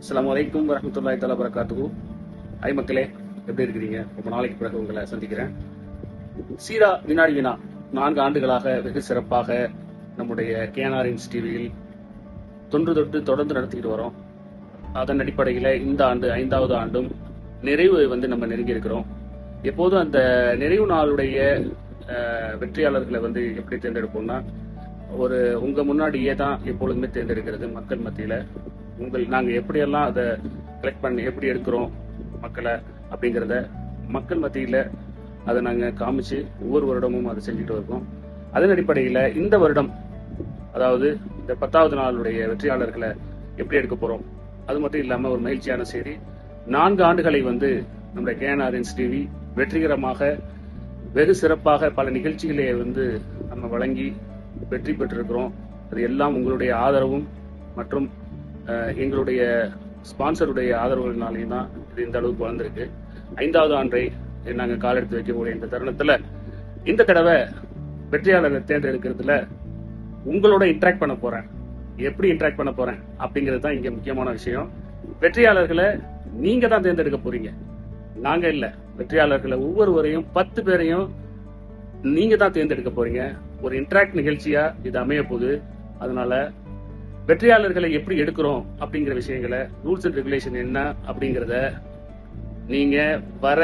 அஸ்ஸலாமு அலைக்கும் வரஹ்மத்துல்லாஹி தஆலா பரகாத்துஹு. ஐ மக்களே, எப்படி இருக்கிறீங்க? ரொம்ப நாளைக்கு பிறகு உங்களை சந்திக்கிறேன். சீரா வினாடி வினா 4 ஆண்டுகளாக வெகு சிறப்பாக நம்முடைய கேஎன்ஆர் டிவியில் தொன்று தொட்டு தொடர்ந்து நடத்திக்கிட்டு வரோம். அதன் அடிப்படையில் இந்த ஆண்டு 5வது ஆண்டும் நிறைவு நம்ம நெருங்கி இருக்கிறோம். எப்போதும் அந்த நிறைவு நாளுடைய வெற்றியாளர்களை எப்படி தேர்ந்தெடுப்போம்னா, உங்க முன்னாடியே தான் எப்பொழுதுமே தேர்ந்தெடுக்கிறது மக்கள் மத்தியில. நாங்க எப்படியெல்லாம் அதை கலெக்ட் பண்ணி எப்படி எடுக்கிறோம் மக்களை அப்படிங்கிறத மக்கள் மத்தியில அதை நாங்க காமிச்சு ஒவ்வொரு வருடமும் அதை செஞ்சுட்டு இருக்கோம். அதன் அடிப்படையில் இந்த வருடம், அதாவது இந்த 10வது நாளுடைய வெற்றியாளர்களை எப்படி எடுக்க போறோம், அது மட்டும் இல்லாம ஒரு மகிழ்ச்சியான செய்தி, 4 ஆண்டுகளை நம்முடைய கேஎன்ஆர் டிவி வெற்றிகரமாக வெகு சிறப்பாக பல நிகழ்ச்சிகளை நம்ம வழங்கி வெற்றி பெற்றிருக்கிறோம். அது எல்லாம் உங்களுடைய ஆதரவும் மற்றும் எங்களுடைய ஸ்பான்சருடைய ஆதரவுகளினாலேயும் தான் இது இந்த அளவுக்கு வளர்ந்துருக்கு. 5வது ஆண்டை நாங்கள் காலெடுத்து வைக்கக்கூடிய இந்த தருணத்துல இந்த தடவை வெற்றியாளரை தேர்ந்தெடுக்கிறதுல உங்களோட இன்டராக்ட் பண்ண போறேன். எப்படி இன்டராக்ட் பண்ண போறேன் அப்படிங்கிறது தான் இங்க முக்கியமான விஷயம். வெற்றியாளர்களை நீங்க தான் தேர்ந்தெடுக்க போறீங்க, நாங்க இல்ல. வெற்றியாளர்களை ஒவ்வொருவரையும் 10 பேரையும் நீங்க தான் தேர்ந்தெடுக்க போறீங்க. ஒரு இன்டராக்ட் நிகழ்ச்சியா இது அமைய போகுது. அதனால வெற்றியாளர்களை எப்படி எடுக்கிறோம் அப்படிங்கிற விஷயங்களை, ரூல்ஸ் அண்ட் ரெகுலேஷன் என்ன அப்படிங்கிறத நீங்க வர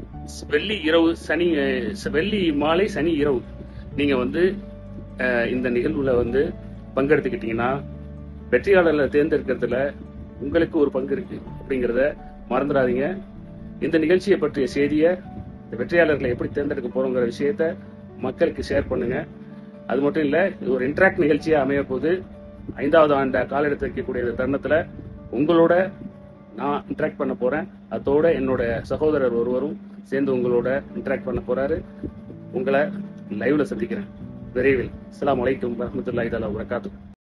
வெள்ளி மாலை சனி இரவு நீங்க இந்த நிகழ்வுல பங்கெடுத்துக்கிட்டீங்கன்னா வெற்றியாளர்களை தேர்ந்தெடுக்கிறதுல உங்களுக்கு ஒரு பங்கு இருக்கு அப்படிங்கிறத மறந்துடாதீங்க. இந்த நிகழ்ச்சியை பற்றிய செய்தியை, இந்த வெற்றியாளர்களை எப்படி தேர்ந்தெடுக்க போறோங்கிற விஷயத்த மக்களுக்கு ஷேர் பண்ணுங்க. அது மட்டும் இல்ல, இது ஒரு இன்டராக்ட் நிகழ்ச்சியா அமைய போது 5வது ஆண்டை காலெடுத்து வைக்கக்கூடிய இந்த தருணத்துல உங்களோட நான் இன்டராக்ட் பண்ண போறேன். அதோட என்னோட சகோதரர் ஒருவரும் சேர்ந்து உங்களோட இன்டராக்ட் பண்ண போறாரு. உங்களை லைவ்ல சந்திக்கிறேன் விரைவில். அஸ்ஸலாமு அலைக்கும் வரஹ்மத்துல்லாஹி தஆலா வபரகாத்துஹு.